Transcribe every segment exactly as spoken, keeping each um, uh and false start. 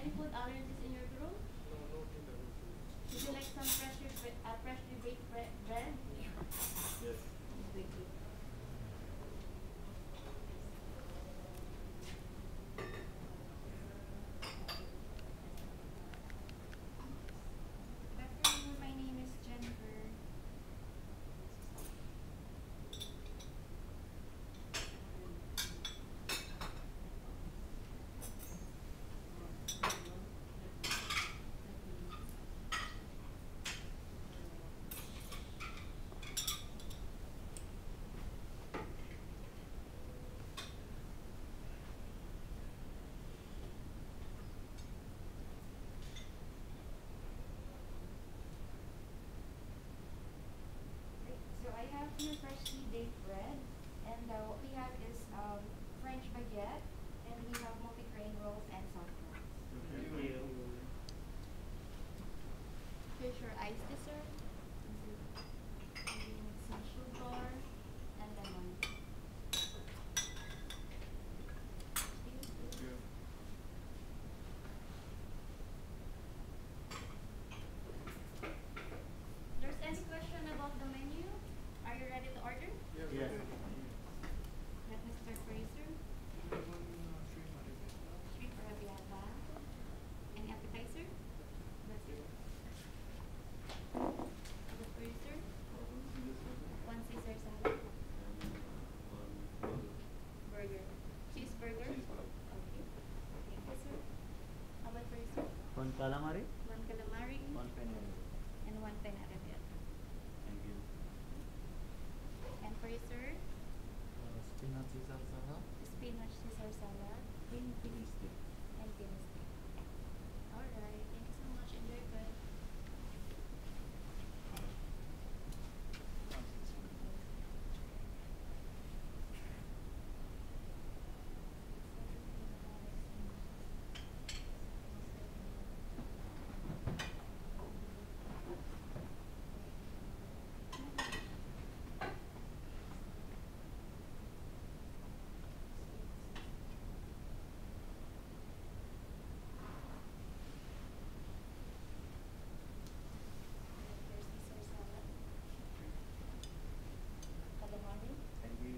any food allergies in your group? No, nothing that is Would you like some freshly, bre- uh, freshly baked bre- bread? Yes. Thank you. Good afternoon, my name is Jennifer. Right, so I have here freshly baked bread, and uh, what we have is um, French baguette, and we have multi-grain rolls and soft rolls. Thank you. Here's your ice dessert. Maybe with some sugar and lemon. Thank you. There's any question about the menu? Are you ready to order? Yes. Yes. Let Mister Fraser. Street Arabiata. Any appetizer? That's it. Mister Fraser. One Caesar salad. Burger. Cheeseburger. Okay. Thank you, sir. How about Fraser? One calamari, One calamari one penne. and one penne arrabbiata. Thank you. And Fraser, Uh, spinach Caesar salad, spinach Caesar salad green pea steak. and thin steak. Alright, thank you so much. Enjoy good. There's Caesar salad, calamari, Thank you.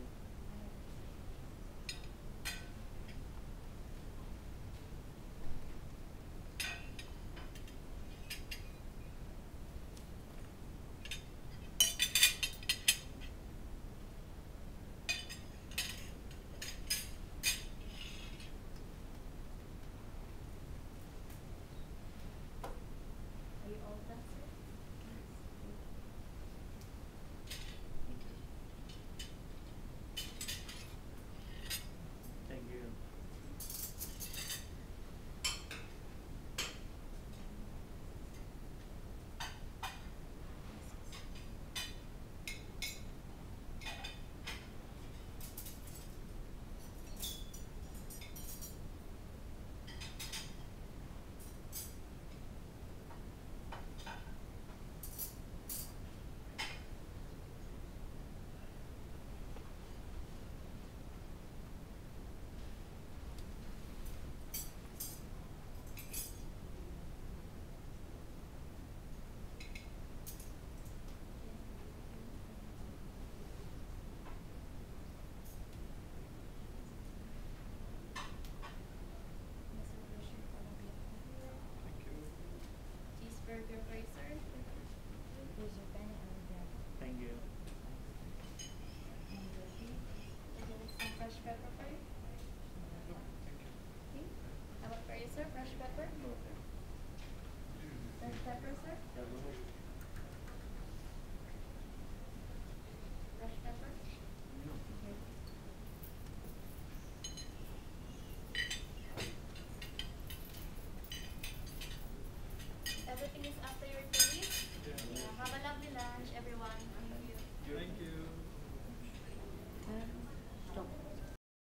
are you all done, sir? Thank you. Mister Fraser, arrabbiata. Thank you. Cheeseburger, Fraser. Here's your penne arrabbiata. Thank you. And your beef. Would you like some fresh pepper for you? No, thank you. Okay. How about for you, sir? Fresh pepper? No, thank Fresh pepper, sir? you.